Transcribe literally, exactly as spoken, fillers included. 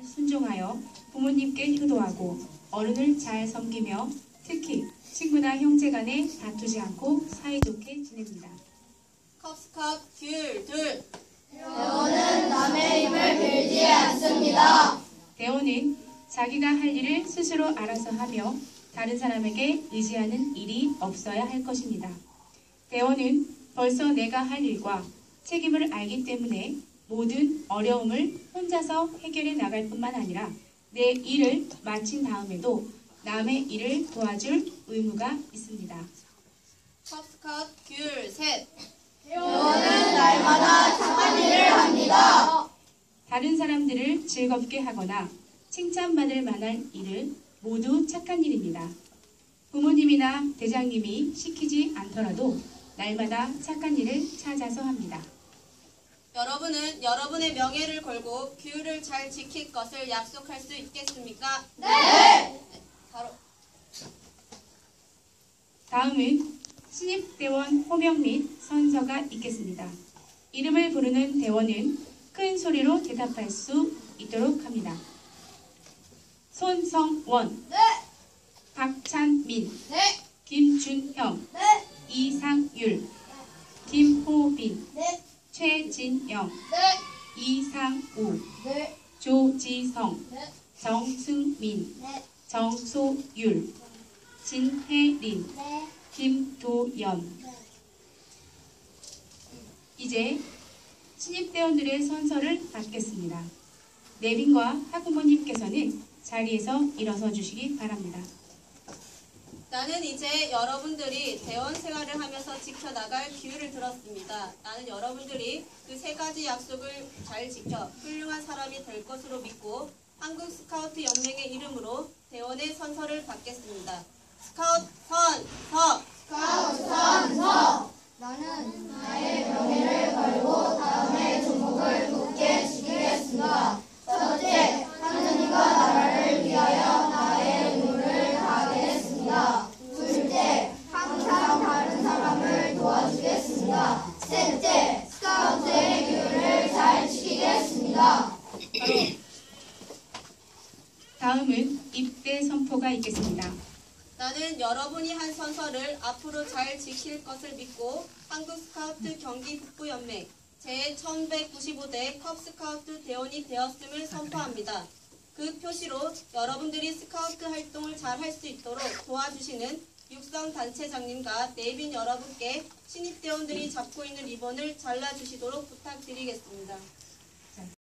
순종하여 부모님께 효도하고 어른을 잘 섬기며 특히 친구나 형제 간에 다투지 않고 사이좋게 지냅니다. 컵스컵 규율 둘. 대원은 남의 힘을 빌지 않습니다. 대원은 자기가 할 일을 스스로 알아서 하며 다른 사람에게 의지하는 일이 없어야 할 것입니다. 대원은 벌써 내가 할 일과 책임을 알기 때문에 모든 어려움을 혼자서 해결해 나갈 뿐만 아니라 내 일을 마친 다음에도 남의 일을 도와줄 의무가 있습니다. 컵스컵 규율 셋. 대원은 날마다 착한 일을 합니다. 다른 사람들을 즐겁게 하거나 칭찬받을 만한 일은 모두 착한 일입니다. 부모님이나 대장님이 시키지 않더라도 날마다 착한 일을 찾아서 합니다. 여러분은 여러분의 명예를 걸고 규율을 잘 지킬 것을 약속할 수 있겠습니까? 네! 바로 다음은 신입대원 호명 및 선서가 있겠습니다. 이름을 부르는 대원은 큰 소리로 대답할 수 있도록 합니다. 손성원, 네! 박찬민, 네! 김준형, 네! 이상율, 김호빈, 네! 최진영, 네! 이상우, 네! 조지성, 네! 정승민, 네! 정소율, 진혜린, 네! 김도연. 네! 이제 신입대원들의 선서를 받겠습니다. 내빈과 학부모님께서는 자리에서 일어서 주시기 바랍니다. 나는 이제 여러분들이 대원 생활을 하면서 지켜나갈 기회를 들었습니다. 나는 여러분들이 그 세 가지 약속을 잘 지켜 훌륭한 사람이 될 것으로 믿고 한국 스카우트 연맹의 이름으로 대원의 선서를 받겠습니다. 스카우트 선서! 스카우트 선서! 나는 나의 명예를 걸고 다음의 종목을 굳게 지키겠습니다. 첫째, 하느님과 나라를 위하여 나의 의무를 다하겠습니다. 둘째, 항상 다른 사람을 도와주겠습니다. 셋째, 스카우트의 규율을 잘 지키겠습니다. 다음은 입대 선포가 있겠습니다. 나는 여러분이 한 선서를 앞으로 잘 지킬 것을 믿고 한국 스카우트 경기 북부연맹 제천백구십오 대 컵스카우트 대원이 되었음을 선포합니다. 그 표시로 여러분들이 스카우트 활동을 잘 할 수 있도록 도와주시는 육성단체장님과 내빈 여러분께 신입대원들이 잡고 있는 리본을 잘라주시도록 부탁드리겠습니다.